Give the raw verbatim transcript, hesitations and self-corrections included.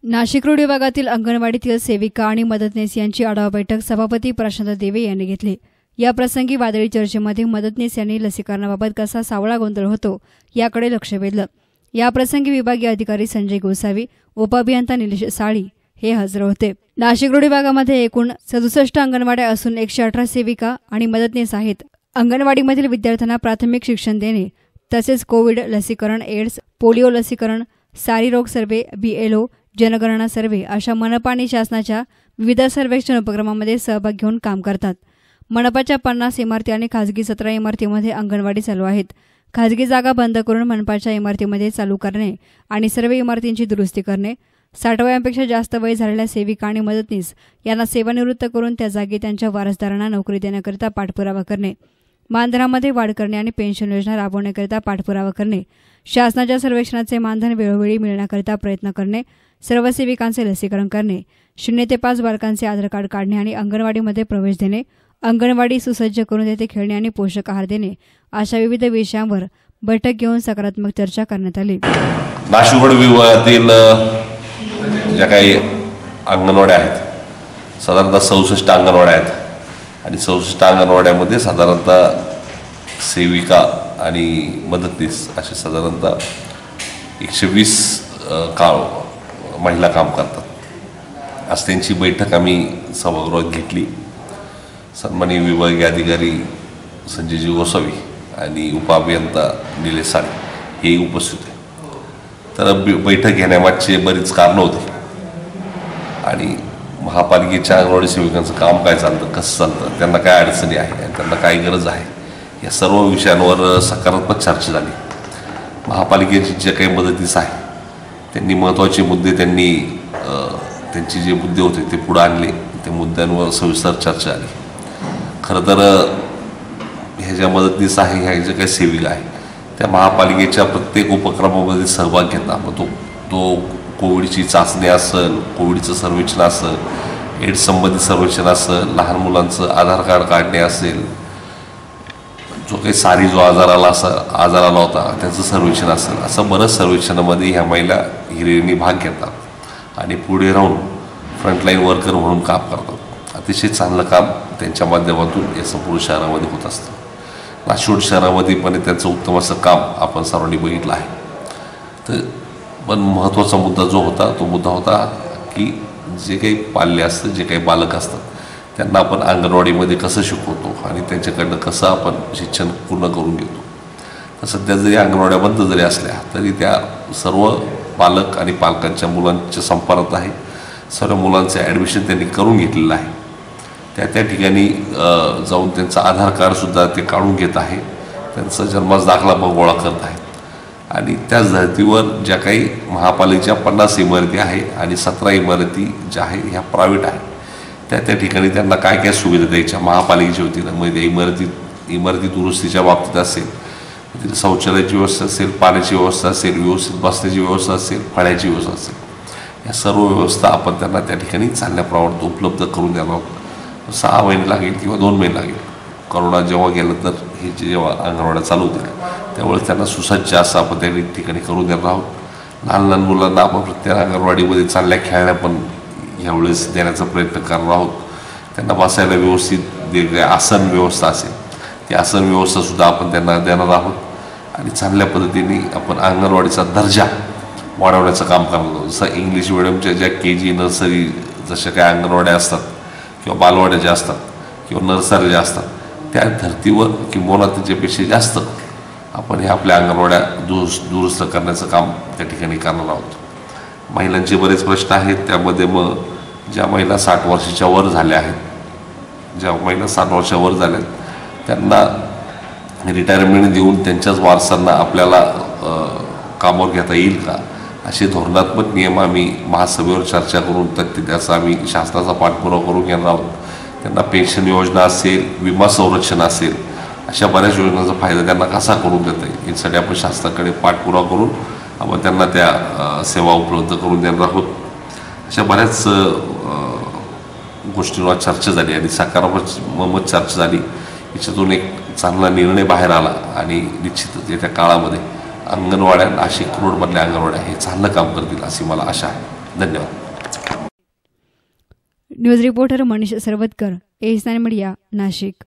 Nashik road विभागातील अंगणवाडीतील सेविका आणि मदतनीस यांची आढावा बैठक सभापती प्रशांत देवे यांनी घेतली। या प्रसंगी वादळी चर्चेमध्ये मदतनीस यांनी लसीकरणाबाबत कसा सावळा गोंधळ होतो याकडे लक्ष वेधलं। या प्रसंगी विभागीय अधिकारी संजय गोसावी, उपअभियंता निलेश साळी हे हजर होते। नाशिक रोड विभागामध्ये एकूण सदुसष्ट अंगणवाड्या असून एकशे अठरा सेविका आणि मदतनीस आहेत। अंगणवाडीमधील विद्यार्थ्यांना प्राथमिक शिक्षण देणे तसेच कोविड लसीकरण, एड्स, पोलिओ लसीकरण, सारी रोग सर्वे, बीएलओ, जनगणना सर्वे अशा मनपा आणि शासनाच्या विविध सर्वेक्षण उपक्रमामध्ये सहभाग घेऊन काम करतात। मनपाच्या पन्नास इमारती आणि खासगी सतरा इमारतीमध्ये अंगणवाडी चालू आहेत। खासगी जागा बंद करून मनपाच्या इमारतीमध्ये चालू करणे आणि सर्व इमारतींची दुरुस्ती करणे, साठ वयांपेक्षा जास्त वय झालेल्या सेविका आणि मदतनीस यांना सेवानिवृत्त करून त्या जागी त्यांच्या वारसदारांना नोकरी देण्याकरिता पाठपुरावा करणे, मानधनामध्ये वाढ करणे आणि पेन्शन योजना राबवण्याकरिता पाठपुरावा करणे, शासनाच्या सर्वेक्षणाचे मानधन वेळोवेळी मिळण्याकरिता प्रयत्न करणे, सर्व सेविकांचे लसीकरण करणे, शून्य ते पाच बालकांचे आधार कार्ड काढणे आणि अंगणवाडीमध्ये प्रवेश देणे, अंगणवाडी सुसज्ज करून तेथे खेळणे आणि पोषक आहार देणे अशा विविध विषयांवर बैठक घेऊन सकारात्मक चर्चा करण्यात आली। नाशिक रोड विभागातील ज्या काही अंगणवाड्या आहेत साधारणतः चौसष्ट अंगणवाड्या आहेत आणि चौसष्ट अंगणवाड्यामध्ये साधारणतः सेविका आणि मदतनीस असे साधारणतः एकशे वीस का महिला काम करतात। आज त्यांची बैठक आम्ही सभागृहात घेतली। सन्माननीय विभागीय अधिकारी संजयजी गोसावी आणि उपअभियंता निलेश साळी हे उपस्थित होते। तर बैठक घेण्यामागचे बरीच कारणं होती आणि महापालिकेच्या अंगणवाडी सेविकांचं काम काय चालतं, कसं चालतं, त्यांना काय अडचणी आहे आणि त्यांना काय गरज आहे या सर्व विषयांवर सकारात्मक चर्चा झाली। महापालिकेची जे काही मदतीस आहे त्यांनी महत्त्वाचे मुद्दे त्यांनी त्यांचे जे मुद्दे होते ते पुढे आणले, त्या मुद्द्यांवर सविस्तर चर्चा झाली। खरं तर ह्या ज्या मदतनीस आहे, ह्या ज्या काही सेविका आहे त्या महापालिकेच्या प्रत्येक उपक्रमामध्ये सहभाग घेतात। मग तो तो कोविडची चाचणी असेल, कोविडचं सर्वेक्षण असेल, एड्स संबंधित सर्वेक्षण असेल, लहान मुलांचं आधार कार्ड काढणे असेल, जो काही सारी जो आजार आला असा आजार आला होता त्याचं सर्वेक्षण असेल, असं बरंच सर्वेक्षणामध्ये ह्या महिला हिरिरीने भाग घेतात आणि पुढे राहून फ्रंटलाईन वर्कर म्हणून काम करतात। अतिशय चांगलं काम त्यांच्या माध्यमातून या संपूर्ण शहरामध्ये होत असतं। नाशिक शहरामध्ये पण त्यांचं उत्तम असं काम आपण सर्वांनी बघितलं आहे। तर पण महत्त्वाचा मुद्दा जो होता तो मुद्दा होता की जे काही पाल्य असतं, जे काही बालक असतात त्यांना आपण अंगणवाडीमध्ये कसं शिकवतो आणि त्यांच्याकडनं कसं आपण शिक्षण पूर्ण करून घेतो। तर सध्या जरी अंगणवाड्या बंद जरी असल्या तरी त्या सर्व पालक आणि पालकांच्या मुलांच्या संपर्कात आहे। सर्व मुलांचे ॲडमिशन त्यांनी करून घेतलेलं आहे। त्या त्या ठिकाणी जाऊन त्यांचं आधार कार्डसुद्धा ते काढून घेत आहे, त्यांचा जन्माचा दाखला पण गोळा करत आहेत आणि त्याच धर्तीवर ज्या काही महापालिकेच्या पन्नास इमारती आहे आणि सतरा इमारती ज्या आहे ह्या प्रायव्हेट आहे, त्या त्या ठिकाणी त्यांना काय काय सुविधा द्यायच्या महापालिकेच्या वतीनं, म्हणजे इमारतीत इमारती दुरुस्तीच्या बाबतीत असेल, तिथे शौचालयाची व्यवस्था असेल, पाण्याची व्यवस्था असेल, व्यवस्थित बसण्याची व्यवस्था असेल, फळ्याची व्यवस्था असेल, या सर्व व्यवस्था आपण त्यांना त्या ठिकाणी चांगल्या प्रमाणात उपलब्ध करून द्यावं। सहा महिने लागेल किंवा दोन महिने लागेल, करोना जेव्हा गेलं तर हे जेव्हा अंगणवाड्या चालू होतील त्यावेळेस त्यांना सुसज्ज असं आपण त्या ठिकाणी करून देणार आहोत। लहान लहान मुलांना आपण प्रत्येक अंगणवाडीमध्ये चांगल्या खेळण्या पण यावेळेस देण्याचा प्रयत्न करणार आहोत। त्यांना बसायला व्यवस्थित जे आसन व्यवस्था असेल ती आसन व्यवस्थासुद्धा आपण त्यांना देणार आहोत आणि चांगल्या पद्धतीने आपण अंगणवाडीचा दर्जा वाढवण्याचं काम करणार आहोत। जसं इंग्लिश मिडियमच्या ज्या के जी नर्सरी जशा काही अंगणवाड्या असतात किंवा बालवाड्या ज्या असतात किंवा नर्सरी ज्या असतात त्या धर्तीवर किंवा त्याच्यापेक्षा जास्त आपण हे आपल्या अंगणवाड्या दुरुस्त दुरुस्त करण्याचं काम त्या ठिकाणी करणार आहोत। महिलांचे बरेच प्रश्न आहेत, त्यामध्ये मग ज्या महिला साठ वर्षाच्या वर झाल्या आहेत, ज्या महिला साठ वर्षावर झाल्या आहेत त्यांना रिटायरमेंट देऊन त्यांच्याच वारसांना आपल्याला कामावर घेता येईल का, असे धोरणात्मक नियम आम्ही महासभेवर चर्चा करून त्याचा आम्ही शासनाचा पाठपुरावा करून घेणार आहोत। त्यांना पेन्शन योजना असेल, विमा संरक्षण असेल, अशा बऱ्याच योजनांचा फायदा त्यांना कसा करून देता येईल यासाठी आपण शासनाकडे पाठपुरावा करून आपण त्यांना त्या सेवा उपलब्ध करून देणार आहोत। अशा बऱ्याच गोष्टींवर चर्चा झाली आणि सकारात्मक चर्चा झाली। याच्यातून एक चांगला निर्णय बाहेर आला आणि निश्चितच येत्या काळामध्ये अंगणवाड्या नाशिक रोडमधल्या अंगणवाड्या हे चांगलं काम करतील अशी मला आशा आहे। धन्यवाद. News reporter Manish Sarvatkar, S nine media, Nashik.